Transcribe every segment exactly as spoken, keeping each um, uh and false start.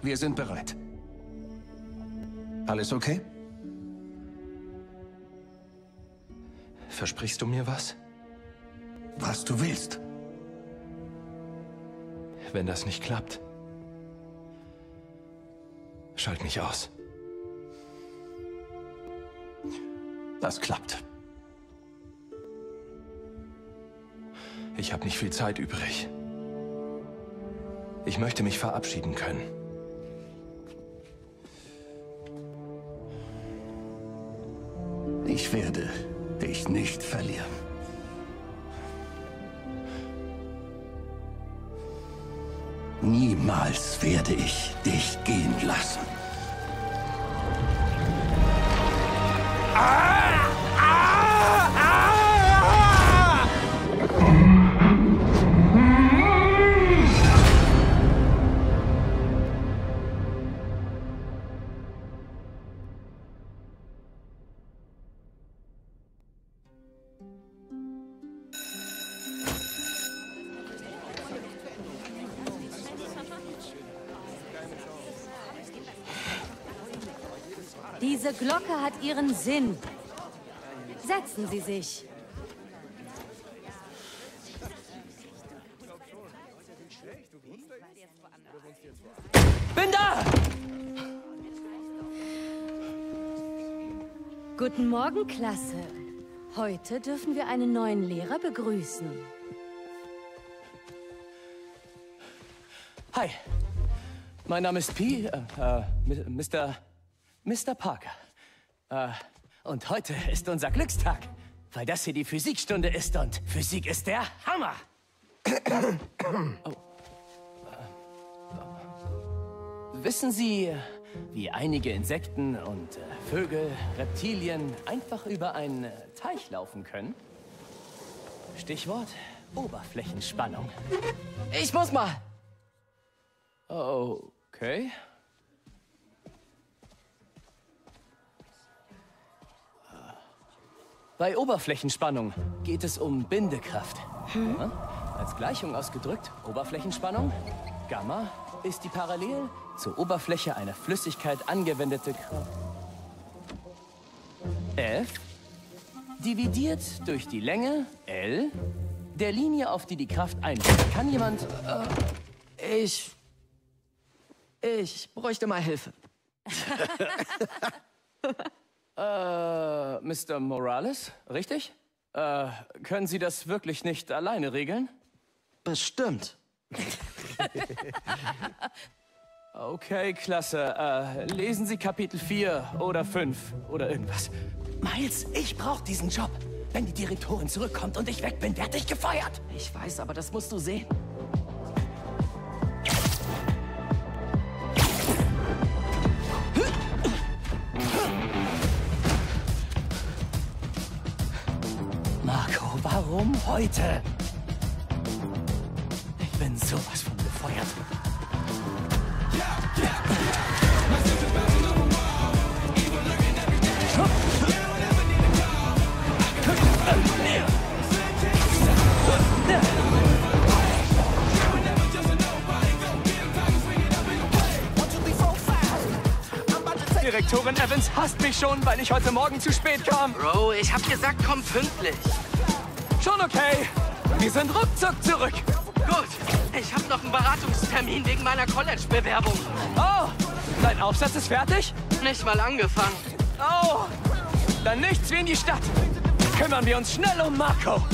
Wir sind bereit. Alles okay? Versprichst du mir was? Was du willst. Wenn das nicht klappt, schalt mich aus. Das klappt. Ich habe nicht viel Zeit übrig. Ich möchte mich verabschieden können. Ich werde dich nicht verlieren. Niemals werde ich dich gehen lassen. Ah! Ah! Ah! Diese Glocke hat ihren Sinn. Setzen Sie sich. Bin da! Guten Morgen, Klasse. Heute dürfen wir einen neuen Lehrer begrüßen. Hi, mein Name ist Pi, äh, äh, Mister Mister Parker. Äh, und heute ist unser Glückstag, weil das hier die Physikstunde ist und Physik ist der Hammer. Oh. Äh, wissen Sie, wie einige Insekten und äh, Vögel, Reptilien einfach über einen äh, Teich laufen können? Stichwort Oberflächenspannung. Ich muss mal. Okay. Bei Oberflächenspannung geht es um Bindekraft. Hm? Als Gleichung ausgedrückt, Oberflächenspannung, Gamma, ist die parallel zur Oberfläche einer Flüssigkeit angewendete Kraft. F dividiert durch die Länge, L, der Linie, auf die die Kraft einwirkt. Kann jemand... Äh, ich... Ich bräuchte mal Hilfe. Äh, Mister Morales, richtig? Äh, können Sie das wirklich nicht alleine regeln? Bestimmt. Okay, klasse. Äh, lesen Sie Kapitel vier oder fünf oder irgendwas. Miles, ich brauche diesen Job. Wenn die Direktorin zurückkommt und ich weg bin, werde ich gefeuert. Ich weiß, aber das musst du sehen. Marco, warum heute? Ich bin sowas von befeuert. Direktorin Evans hasst mich schon, weil ich heute Morgen zu spät kam. Bro, ich hab gesagt, komm pünktlich. Schon okay. Wir sind ruckzuck zurück. Gut, ich hab noch einen Beratungstermin wegen meiner College-Bewerbung. Oh, dein Aufsatz ist fertig? Nicht mal angefangen. Oh, dann nichts wie in die Stadt. Kümmern wir uns schnell um Marco.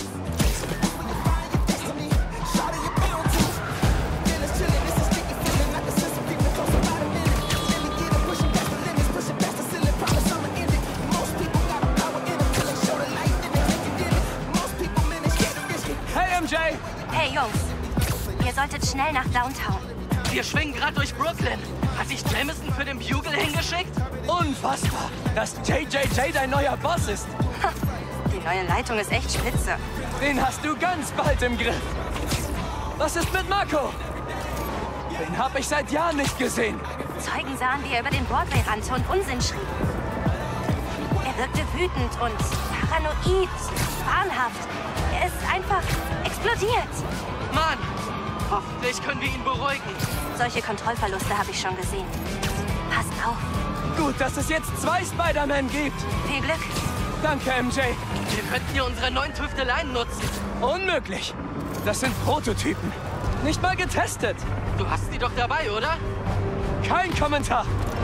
Hey Jungs, ihr solltet schnell nach Downtown. Wir schwingen gerade durch Brooklyn. Hat dich Jameson für den Bugle hingeschickt? Unfassbar, dass J J J dein neuer Boss ist. Die neue Leitung ist echt spitze. Den hast du ganz bald im Griff. Was ist mit Marco? Den hab ich seit Jahren nicht gesehen. Zeugen sahen, wie er über den Broadway rannte und Unsinn schrieb. Er wirkte wütend und paranoid, wahnhaft. Er ist einfach explodiert. Mann, Hoffentlich können wir ihn beruhigen. Solche Kontrollverluste habe ich schon gesehen. Passt auf. Gut, dass es jetzt zwei Spider-Man gibt. Viel Glück. Danke, M J. Wir könnten hier unsere neuen Tüfteleien nutzen. Unmöglich. Das sind Prototypen. Nicht mal getestet. Du hast sie doch dabei, oder? Kein Kommentar.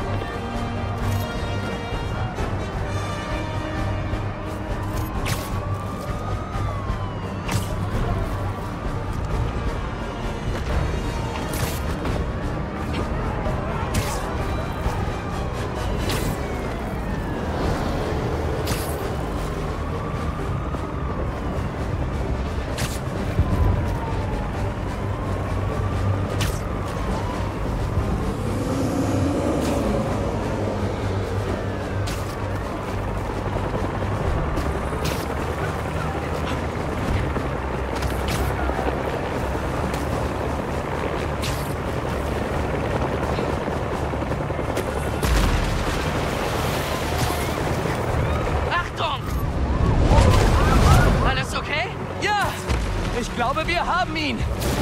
Ich glaube, wir haben ihn.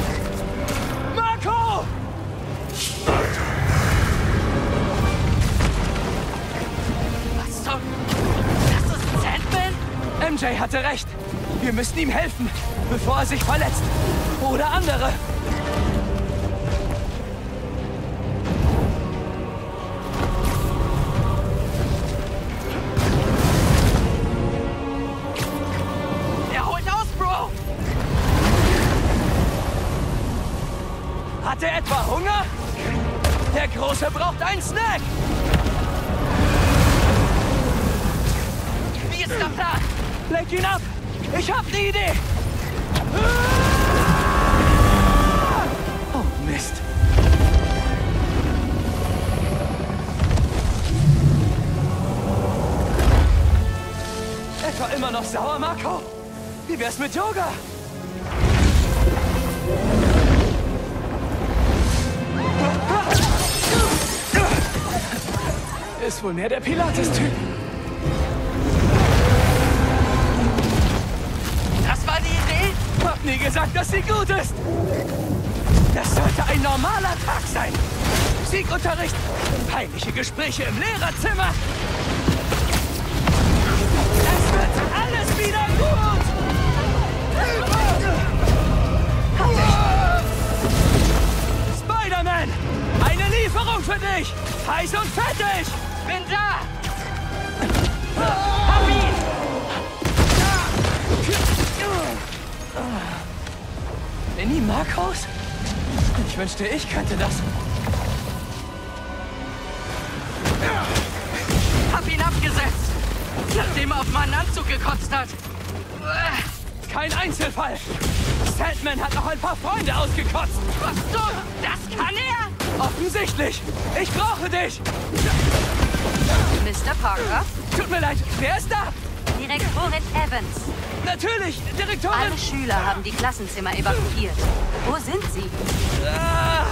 Marco! Was zum... Das ist Sandman? M J hatte recht. Wir müssen ihm helfen, bevor er sich verletzt. Oder andere. Hat er etwa Hunger? Der Große braucht einen Snack! Wie ist der Plan? Lenk ihn ab! Ich hab die Idee! Oh, Mist. Etwa immer noch sauer, Marco? Wie wär's mit Yoga? Ist wohl mehr der Pilates-Typ. Das war die Idee? Hab nie gesagt, dass sie gut ist. Das sollte ein normaler Tag sein. Musikunterricht, peinliche Gespräche im Lehrerzimmer. Es wird alles wieder gut. Spider-Man, eine Lieferung für dich. Heiß und fettig. Bin da! Hab ihn! Mini Marcos? Ich wünschte, ich könnte das. Hab ihn abgesetzt! Nachdem er auf meinen Anzug gekotzt hat. Kein Einzelfall. Sandman hat noch ein paar Freunde ausgekotzt. Was du? Das kann er? Offensichtlich. Ich brauche dich. Mister Parker? Tut mir leid, wer ist da? Direktorin Evans. Natürlich, Direktorin. Alle Schüler haben die Klassenzimmer evakuiert. Wo sind sie? Ah,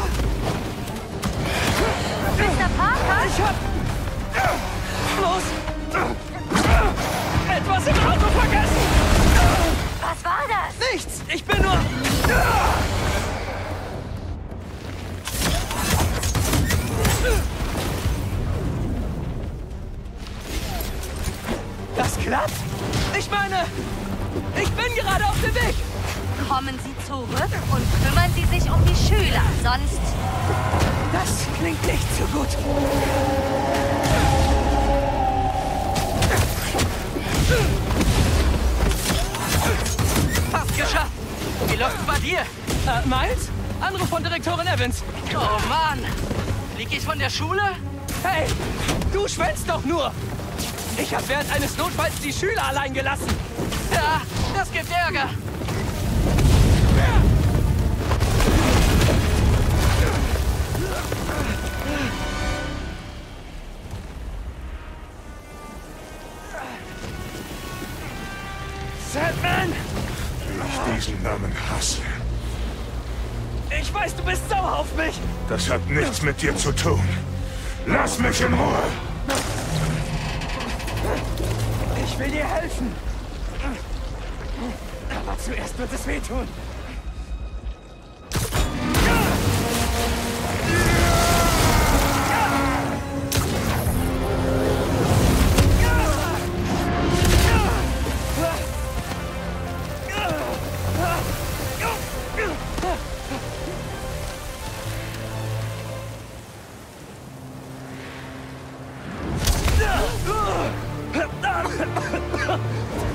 Mister Parker? ich hab... Los. Etwas im Auto vergessen. Was war das? Nichts, ich bin nur... Das klappt? Ich meine, ich bin gerade auf dem Weg. Kommen Sie zurück und kümmern Sie sich um die Schüler, sonst... Das klingt nicht so gut. Fast geschafft! Wie läuft's bei dir? Äh, Miles? Anruf von Direktorin Evans. Oh Mann! Flieg ich von der Schule? Hey, du schwänzt doch nur. Ich habe während eines Notfalls die Schüler allein gelassen. Ja, das gibt Ärger. Sandman! Ich diesen Namen hasse. Ich weiß, du bist sauer auf mich. Das hat nichts mit dir zu tun. Lass mich in Ruhe! Ich will dir helfen. Aber zuerst wird es wehtun.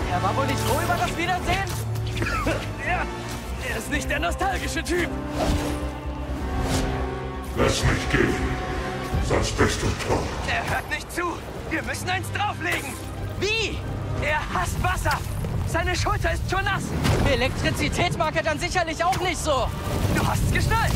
Er war wohl nicht froh über das Wiedersehen? Ja, er ist nicht der nostalgische Typ. Lass mich gehen, sonst bist du tot. Er hört nicht zu. Wir müssen eins drauflegen. Wie? Er hasst Wasser. Seine Schulter ist schon nass. Elektrizität mag er dann sicherlich auch nicht so. Du hast es geschnallt.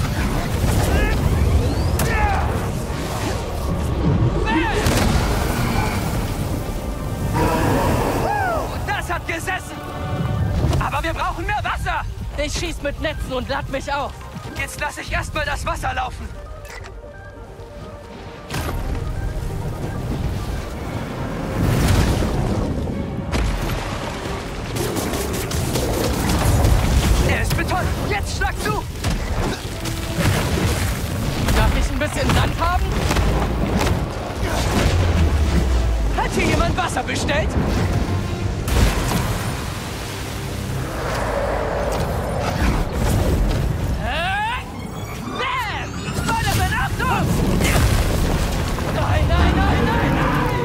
Das hat gesessen. Aber wir brauchen mehr Wasser. Ich schieß mit Netzen und lad mich auf. Jetzt lasse ich erstmal das Wasser laufen. Er ist betäubt. Jetzt schlag zu. Darf ich ein bisschen Sand haben? Hat hier jemand Wasser bestellt? Nein, nein, nein, nein, nein!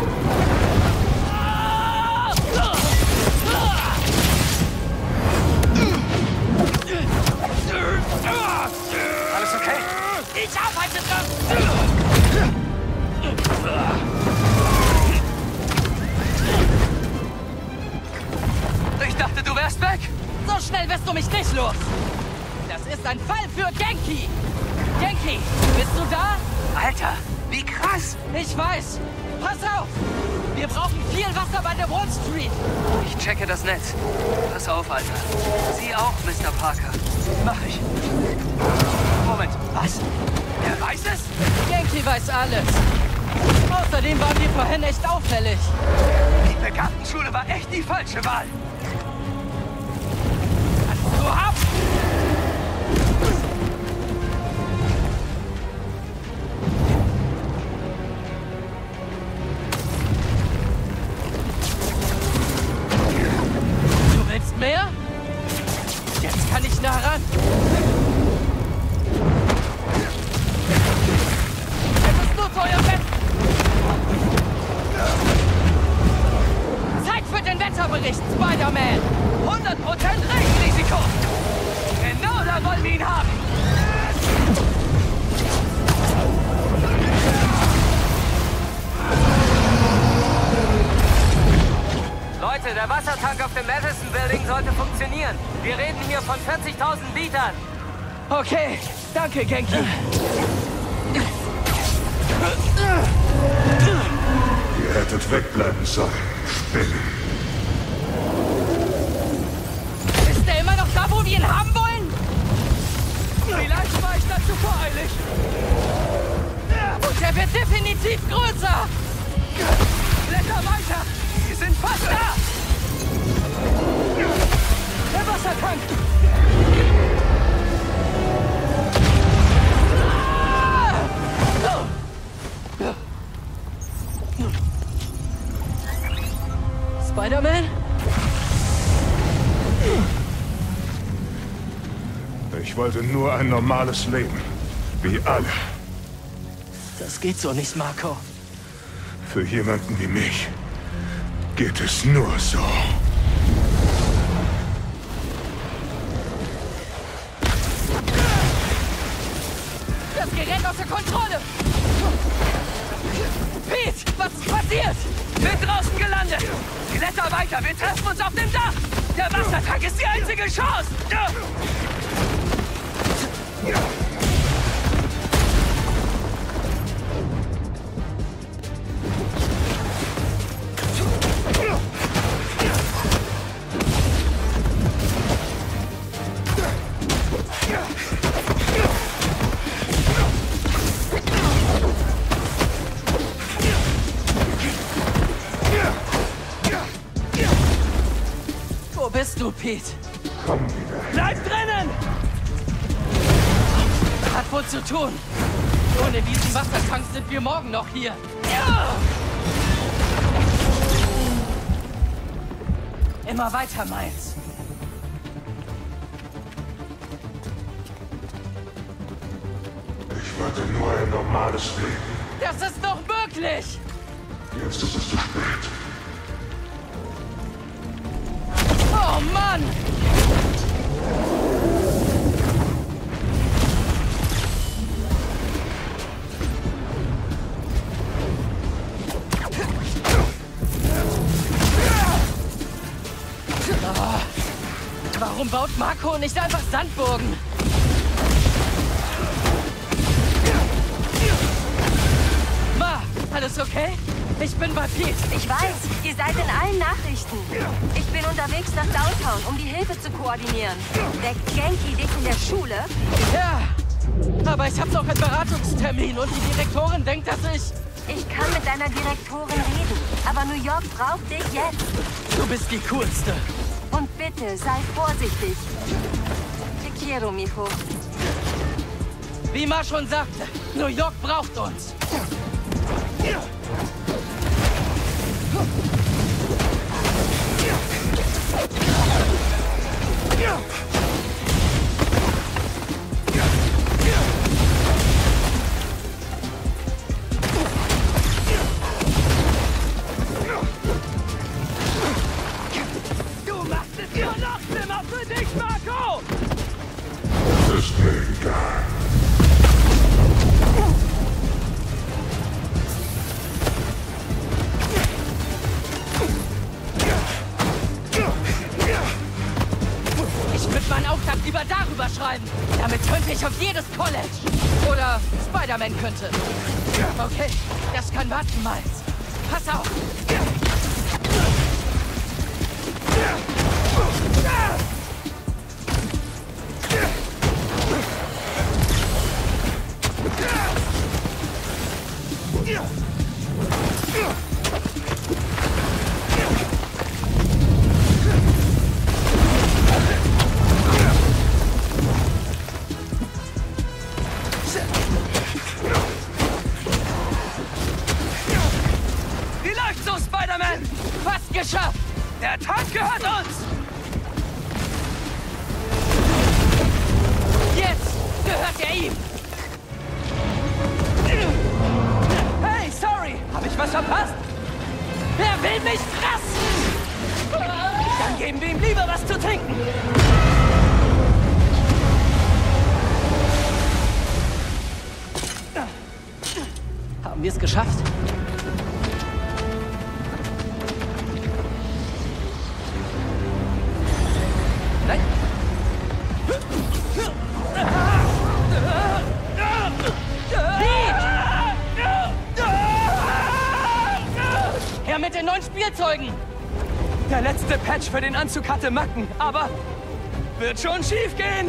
Alles okay? Ich arbeite dran! Ich dachte, du wärst weg! So schnell wirst du mich nicht los! Das ist ein Fall für Genki! Genki, bist du da? Alter, wie krass! Ich weiß! Pass auf! Wir brauchen viel Wasser bei der Wall Street! Ich checke das Netz. Pass auf, Alter. Sie auch, Mister Parker. Mach ich. Moment, was? Er weiß es? Genki weiß alles. Außerdem waren wir vorhin echt auffällig. Die Begabtenschule war echt die falsche Wahl. Kannst du ab! Mehr? Jetzt kann ich nah ran. Es ist nur Feuerwehr. Zeit für den Wetterbericht, Spider-Man. hundert Prozent Regenrisiko. Genau da wollen wir ihn haben. Leute, der Wassertank auf dem Madison Building sollte funktionieren. Wir reden hier von vierzigtausend Litern. Okay, danke, Genki. Ihr hättet wegbleiben sollen, Spinne. Ist der immer noch da, wo wir ihn haben wollen? Vielleicht war ich dazu voreilig. Und er wird definitiv größer. Blätter weiter. Wir sind fast da! Der Wassertank! Spider-Man? Ich wollte nur ein normales Leben. Wie alle. Das geht so nicht, Marco. Für jemanden wie mich geht es nur so. Das Gerät außer Kontrolle! Pete, was ist passiert? Bin draußen gelandet! Kletter weiter, wir treffen uns auf dem Dach! Der Wassertank ist die einzige Chance! Wo bist du, Pete? Komm wieder. Bleib drinnen! Hat wohl zu tun. Ohne diesen Wassertank sind wir morgen noch hier. Ja! Immer weiter, Miles. Ich wollte nur ein normales Leben. Das ist doch möglich! Jetzt ist es zu spät. Oh Mann! Oh. Warum baut Marco nicht einfach Sandburgen? Ma, alles okay? Ich bin bei Pete. Ich weiß, ihr seid in allen Nachrichten. Ich bin unterwegs nach Downtown, um die Hilfe zu koordinieren. Weckt Genki dich in der Schule? Ja, aber ich habe noch einen Beratungstermin und die Direktorin denkt, dass ich... Ich kann mit deiner Direktorin reden, aber New York braucht dich jetzt. Du bist die Coolste. Und bitte, sei vorsichtig. Te quiero, mijo. Wie Ma schon sagte, New York braucht uns. Du machst es nur noch schlimmer für dich, Marco! Das ist mir egal. Ich würde meinen Auftrag lieber darüber schreiben. Damit könnte ich auf jedes College. Oder Spider-Man könnte. Okay, das kann warten, Miles. Pass auf. Wie läuft's so, Spider-Man? Fast geschafft. Der Tank gehört uns. Jetzt gehört er ihm. Hey, sorry. Hab ich was verpasst? Wer will mich fressen? Dann geben wir ihm lieber was zu trinken. Haben wir es geschafft? Nein. Her mit den neuen Spielzeugen! Der letzte Patch für den Anzug hatte Macken, aber wird schon schief gehen!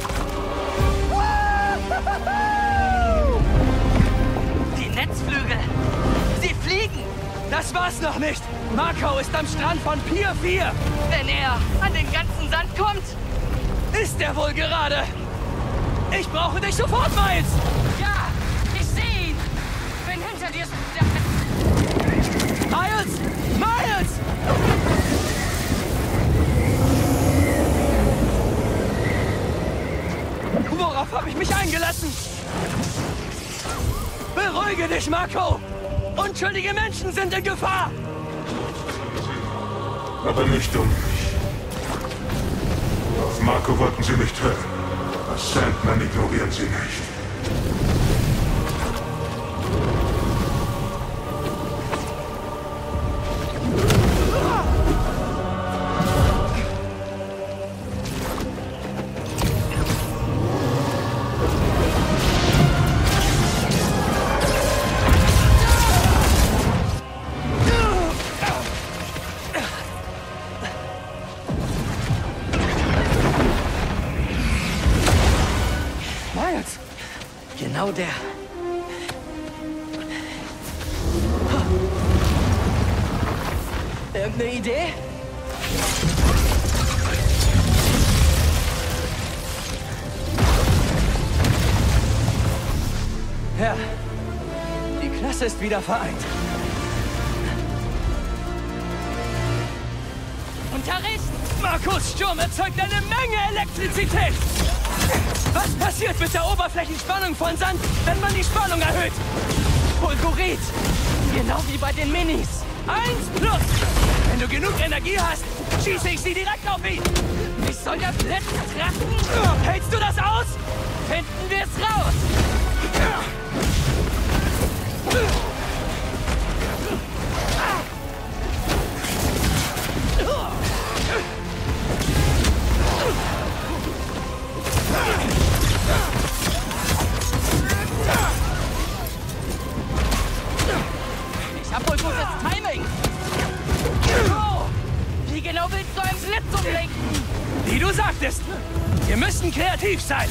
Die Netzflügel! Sie fliegen! Das war's noch nicht! Marco ist am Strand von Pier vier! Wenn er an den ganzen Sand kommt, ist er wohl gerade! Ich brauche dich sofort, Miles! Ja, ich sehe ihn! Bin hinter dir! Miles! Miles! Worauf habe ich mich eingelassen? Beruhige dich, Marco! Unschuldige Menschen sind in Gefahr! Aber nicht um mich. Auf Marco wollten sie mich treffen. Als Sandman ignorieren sie nicht. Genau der. Irgendeine Idee? Ja, die Klasse ist wieder vereint. Unterricht! Markus Sturm erzeugt eine Menge Elektrizität! Was passiert mit der Oberflächenspannung von Sand, wenn man die Spannung erhöht? Fulgurit! Genau wie bei den Minis. Eins plus! Wenn du genug Energie hast, schieße ich sie direkt auf ihn! Ich soll der Blitz treffen? Hältst du das aus? Finden wir es raus! Ich hab wohl gutes Timing! Oh, wie genau willst du einen Blitz umlenken? Wie du sagtest, wir müssen kreativ sein.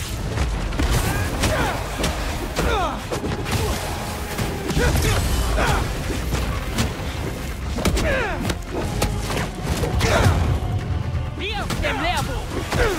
Wie auf dem Lehrbuch!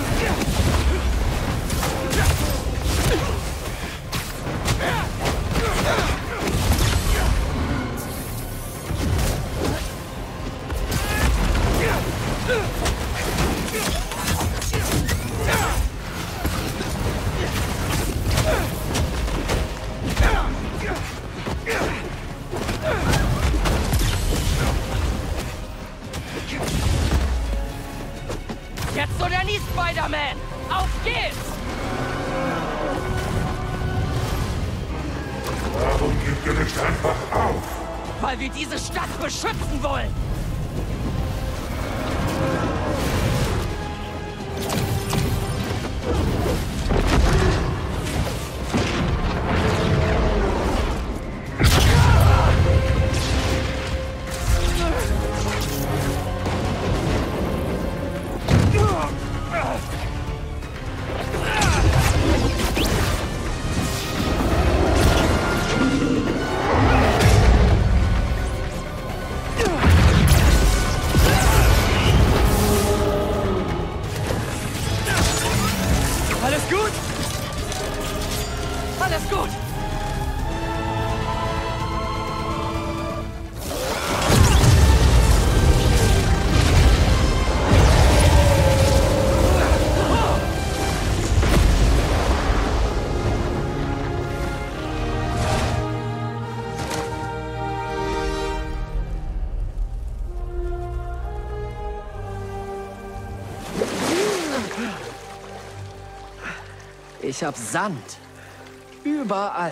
Jetzt oder nie, Spider-Man! Auf geht's! Warum gibt ihr nicht einfach auf? Weil wir diese Stadt beschützen wollen! Alles gut? Alles gut! Ich hab Sand. Überall.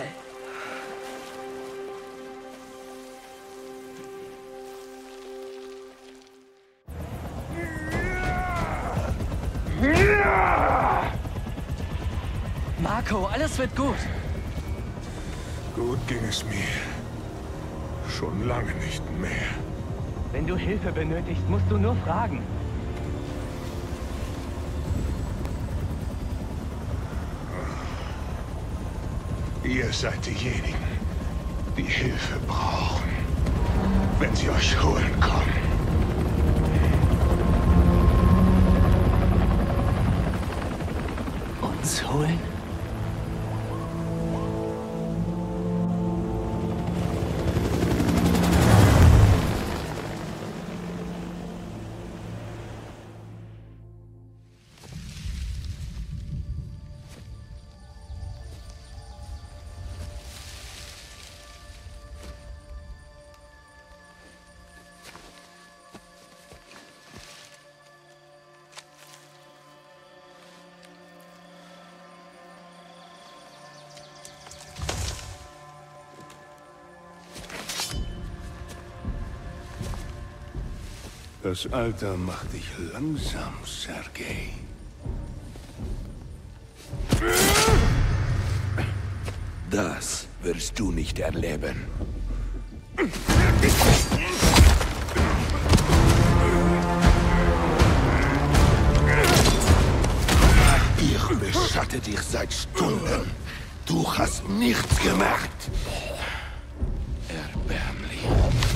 Marco, alles wird gut. Gut ging es mir. Schon lange nicht mehr. Wenn du Hilfe benötigst, musst du nur fragen. Ihr seid diejenigen, die Hilfe brauchen, wenn sie euch holen kommen. Uns holen? Das Alter macht dich langsam, Sergei. Das wirst du nicht erleben. Ich beschatte dich seit Stunden. Du hast nichts gemacht. Erbärmlich.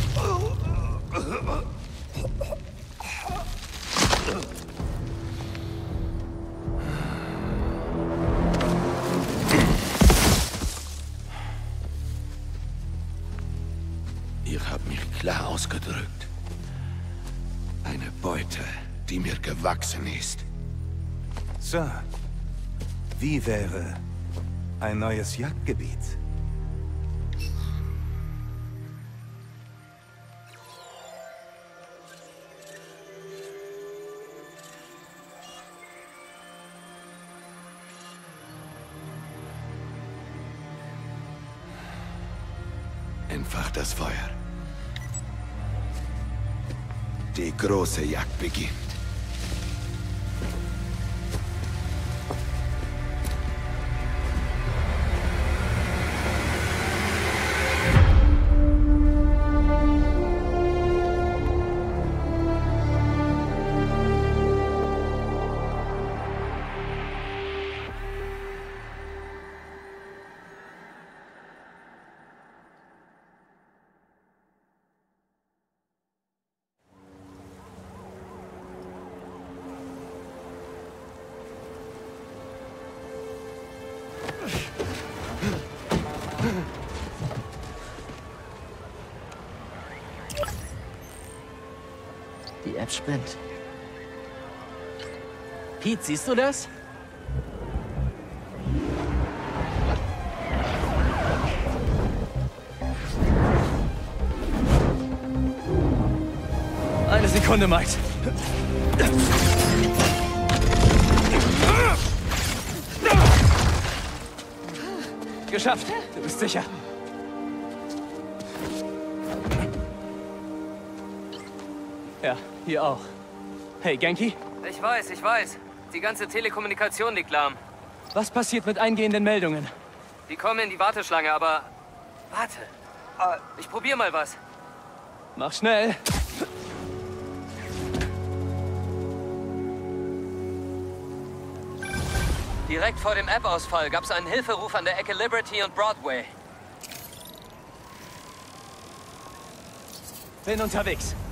Ihr habt mich klar ausgedrückt. Eine Beute, die mir gewachsen ist. Sir, wie wäre ein neues Jagdgebiet? einfach das Feuer. Die große Jagd beginnt. Die App spinnt. Pete, siehst du das? Eine Sekunde, Max. Geschafft. Du bist sicher. Ja, hier auch. Hey, Genki? Ich weiß, ich weiß. Die ganze Telekommunikation liegt lahm. Was passiert mit eingehenden Meldungen? Die kommen in die Warteschlange, aber... Warte. Ich probier mal was. Mach schnell. Direkt vor dem App-Ausfall gab es einen Hilferuf an der Ecke Liberty und Broadway. Bin unterwegs.